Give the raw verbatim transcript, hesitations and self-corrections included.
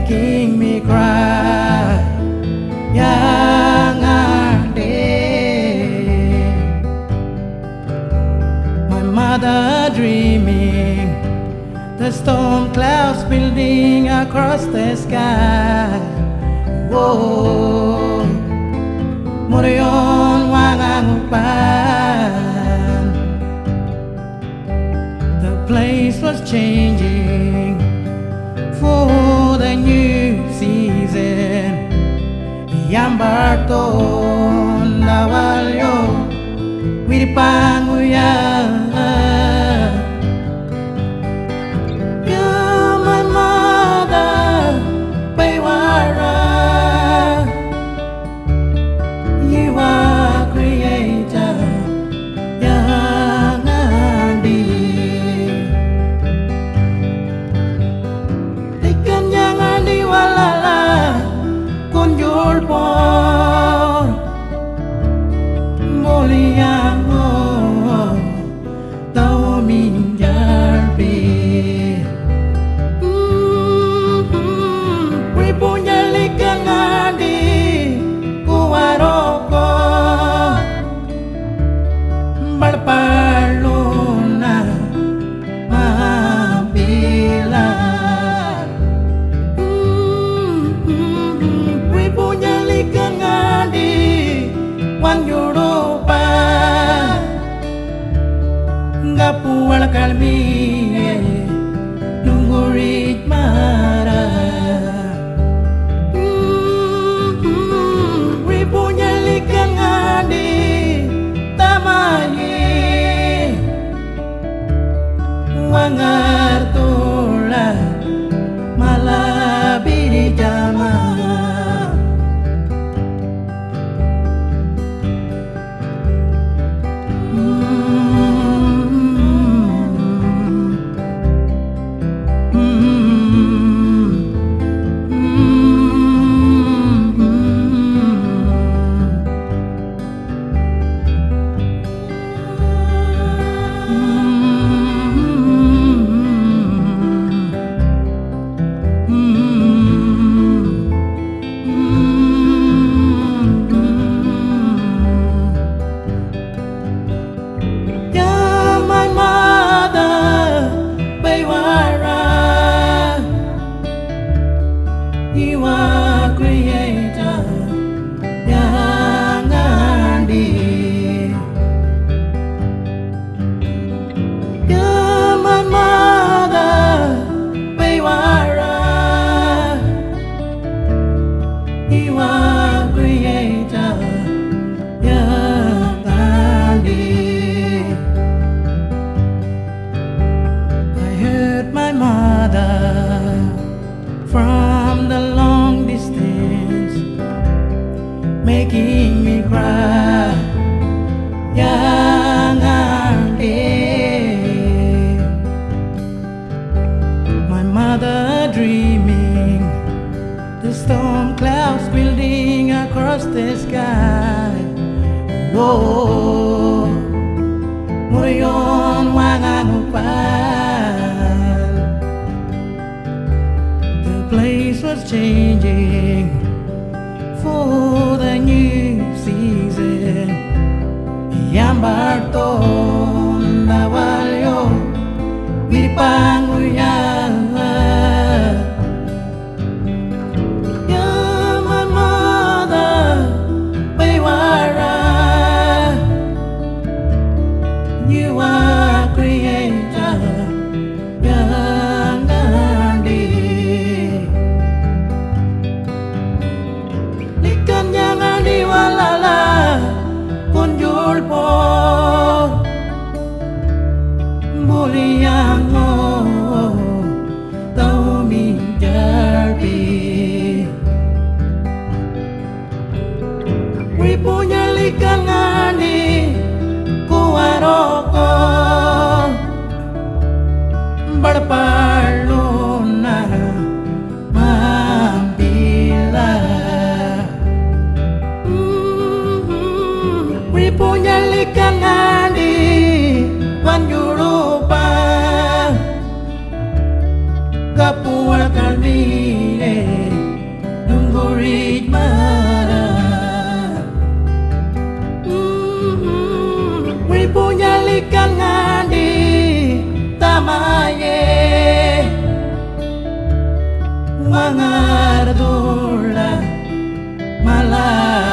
making me cry. Young day, my mother dreaming, the storm clouds building across the sky. Whoa, Morion Wangangupan. The place was changing for the new season. Yambarton Navalyo Wiripanguya. You're my mother, Baywara. You are creator, young and deep. Tikan yang andi walala kun yulpon moliango tau minjarpi. Ripunya likan andi kuwaroko berpaluna mabilan. Ripunya likan andi wan Europa ngapual kalmi nunggurit mara. Ripunya likan andi tamani wangartula malabiri jama. You are creator, young and deep. You're my mother, Baywara. You are creator, young and deep. I heard my mother from the long distance, making me cry. Young and deep. My mother dreaming, the storm clouds building across the sky. Whoa, Morion Wangangupan. The place was changing for the new season. Yambarton Navalyo Wiripanguya. You're my mother, Baywara. You are creator, young and deep. Likan yang andi walala kun yulpon muliango tau minjarpi. Ripunya likan andi kuwaroko berpaluna mambila. Ripunya likan andi wan Europa kapual kalmine murid mara murid punya likan ngandi tamaye mangardula malah